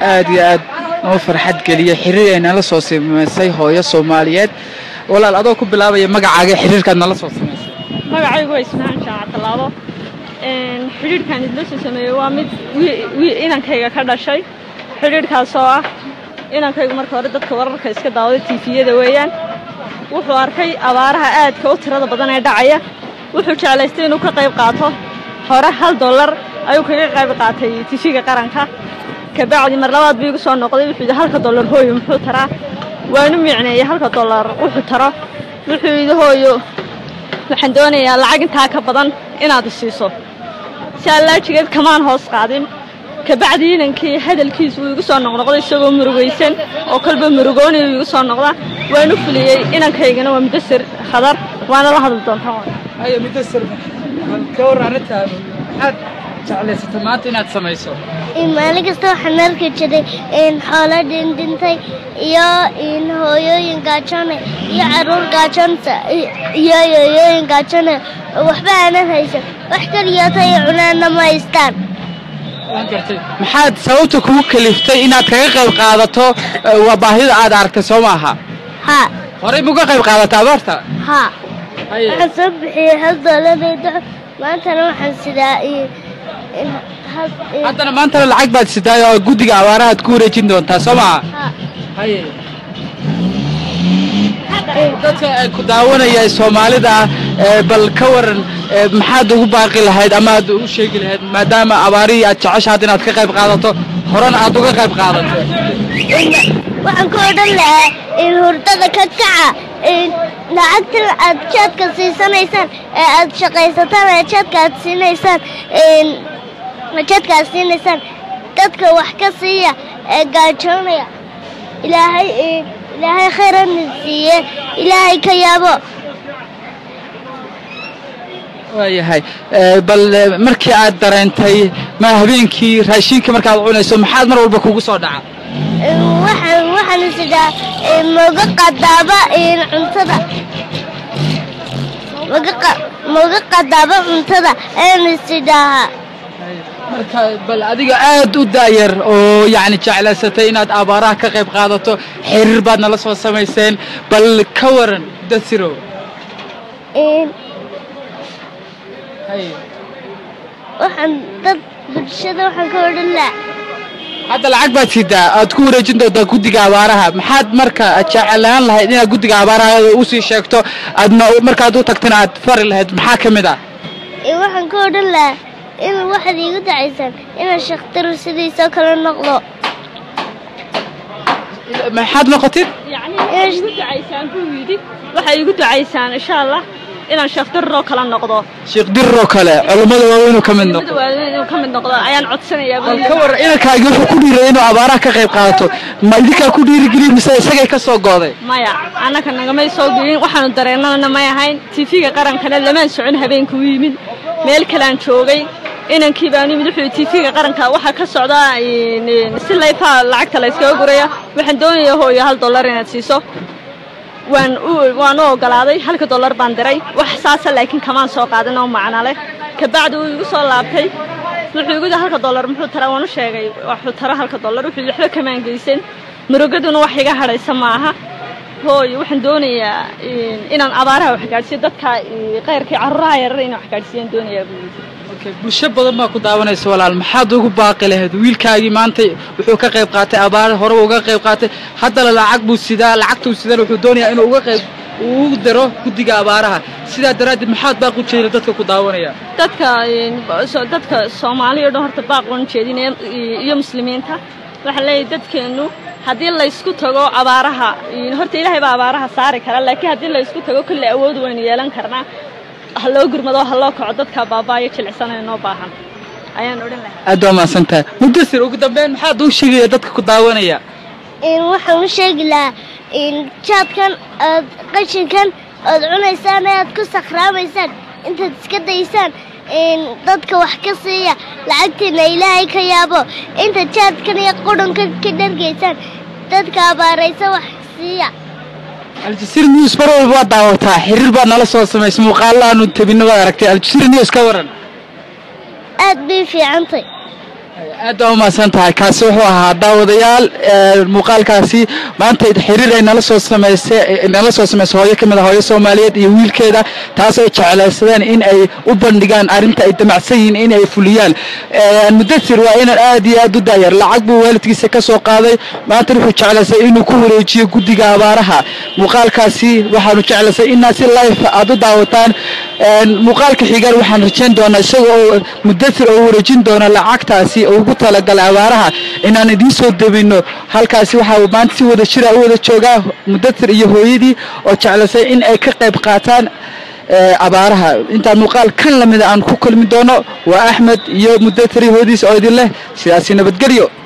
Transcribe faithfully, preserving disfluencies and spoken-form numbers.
aad iyo aad noo farxad geliyay xiriir ay nala soo sameysay hooyo Soomaaliyeed walaal adoo ku bilaabaya magacaaga xiriirkaad nala soo sameysay magacaygu waa Ismaan Shaac Talaabo een xiriirkan idla soo sameeyay waa mid inankayga ka dhashay xiriirkaas oo ah inankaygu marka hore dadka wararka iska daawada T V-yada weeyaan wuxuu arkay abaaraha aadka u tirada badan ee dhacaya wuxuu jeclaystay inuu ka qayb qaato hore hal dollar ayuu kaga qayb qaatay T V-ga qaranka ka bacdi mar labaad buu igu soo noqday wuxuu halka dollar hooyo muxuu taraa waanu micnay halka dollar wuxuu taro wuxuu yidhi hooyo waxaan doonayaa lacag intaa ka badan inaad siiso si alla jigeed kamaan hoos qaadin ka bacdi inankii hadalkiisu uu igu soo noqnoqday isagoo murugaysan oo kalba murugoonay uu igu soo noqda waanu fuliyay inankaygana waa Mudasir Khadar waana la hadal doontaa ay Mudasir ka wararta had jeclaysatay maanta inaad samayso in maalin kasta waxaan arki jiray in xoolo dhintay iyo in hooyooyin gaajoon iyo caruur gaajoon iyo hooyooyin gaajoon waxba aan haysan wax kaliya tay cunaana ma haystaan maxaad sababta kugu kaliftay inaad kaga qayb qaadato waa baahida aad aragtay soo maaha ha hore muga qayb qaadataa abaarta ha waxaan soo bixiyay hal dollar maanta waxaan sidaa haddana maanta lacag baad sidaay oo guddiga abaaraha aad ku wareejin doontaa soo maaha haye dadka ku daawanaya Soomaalida bal ka waran maxaad ugu baaqi lahayd ama aad u sheegi lahayd maadaama abaari aad jeceshahay inaad ka qayb qaadato horena aad uga qayb qaadato waxaan ku odhan lahaa in hurdada ka kaca in lacagta aad jaadka siisanaysaan ee aad shaqaysataan ee jaadka aad siinaysaan in jaadka aad siinaysaan dadka wax ka siiya ee gaajoonaya ilaahay ilaahay khayran siiye ilaahay ka yaabo waayahay bal markii aad dareentay ma habeenkii raashinka markaad cunayso maxaad mar walba kugu soo dhaca waxaan waxaan sidaa mooga qadaaba in cuntada mooga mooga qadaaba cuntada aan sidaa marka bal adiga aad u daayar oo yaani jeclaysatay inaad abaaraha ka qayb qaadato xiriir baad nala soo sameyseen bal ka waran Mudasiro in hay waxaan dad bulshada waxaan ka odhan lahaa hadda lacag baad sidaa aad ku wareejin doontaa guddiga abaaraha maxaad marka jeclaan lahayd inaad guddiga abaaraha u sii sheegto aadna markaad u tagtana aad fari lahayd maxaa ka mid ah waxaan ka odhan lahaa in waxaad igu dacaysaan inaan shakhtar sidiisoo kale noqdo maxaad noqotid yani inaan igu dacaysaan buu yidhi waxay igu dacaysaan insha Allah inaan shakhtar roo kala noqdo sheekh dirro kale culimada waaweyn ka mid noqdo waaweyn ka mid noqdo ayaan codsanayaa bal ka war inankaaga wuxuu ku dhiiray inuu abaaraha ka qayb qaadato ma idinka ku dhiiri gelin mise isagay ka soo gooday maya anaka naga may soo gelin waxaanu dareennana ma ahayn T V-ga qarankana lama socon habeenkii u yimid meel kale aan joogay inankii baan yimid wuxuu T V-ga qaranka waxa ka socda si layfa lacagta la iska guraya waxaan doonayaa hooyo hal dollar inaad siiso waan waan ogolaaday halka dollar baan diray wax saasa laakiin kamaan soo qaadan oo macna leh ka bacdi uu igu soo laabtay wuxuu igu yidhi halka dollar muxuu taraa waan u sheegay wuxuu taraa halka dollar wuxuu waxba kamaan geysan murugaduna wax iga hadhaysa maaha hooyo waxaan doonayaa inaan abaaraha wax gaarsiiyo dadka qeyrkii carruuraha yaryar inaan wax gaarsiiyaan doonayaa buu yidhi bulsho badan baa ku daawanaysa walaal maxaad ugu baaqi lahayd wiilkaagii maanta wuxuu ka qayb qaatay abaar hore uga qayb qaatay hadda lacag buu sidaa lacagtu sidaa wuxuu doonayaa inuu uga qayb uu daro guddiga abaaraha sidaa daraaddeed maxaad baaq u jeedin dadka ku daawanaya dadka dadka Soomaaliyeed oo horta baaq u jeedin iyo muslimiinta waxa leeyahay dadkeenu haddii la isku tago abaaraha horta Ilaahay baa abaaraha saari kara laakiin haddii la isku tago kulli awood weyn yeelan karnaa hallo gurmado hallo kaco dadka baabaayo jilicsanay noo baahan ayaan oran lahaa aad ma santaa Mudasir ugu dambeyn maxaad u sheegay dadka ku daawanaya in waxaan u sheegi lahaa in jaadkan aad qashinkan aad cunaysaan aad ku sakhraamaysaan intaad iska daysaan in dadka wax ka siiya lacagtiina Ilaahay ka yaabo inta jaadkan iyo qudunka ka dhargeysaan dadka abaaraysa wax siiya Al-Jazeera News mar walba daawataa xiriir baa nala soo sameysay muuqaal aanu tabinaba aragtay Al-Jazeera News ka waran aad bay fiicantay aad baa umahadsan tahay kaasi wuxuu ahaa daawadayaal muuqaalkaasi maanta xiriir ay nala soo samaysay nala soo samaysay hooyo kamid ah hooyo Soomaaliyeed iyo wiilkeeda taas ay jeclaysadeen in ay u bandhigaan arinta ay damacsan yihiin in ay fuliyaan Mudathir waa in aad iyo aad u daayar lacag buu waalidkiisa ka soo qaaday maanta wuxuu jeclaysay inuu ku wareejiyo guddiga abaaraha muuqaalkaasi waxaanu jeclaysay in si live aad u daawataan muuqaalka xigan waxaan rajayn doonaa isagoo Mudathir oo wareejin doona lacagtaasi ugu talagalay abaaraha inaan idin soo dabino halkaasi waxa uu maanta si wada jira u wada joogaa Mudathir iyo hooyadii oo jeclaysay in ay ka qayb qaataan abaaraha inta muuqaal kan lamid aan ku kulmi doono waa Axmed iyo Mudathir hooyadiis oo idin leh sidaasi nabadgelyo.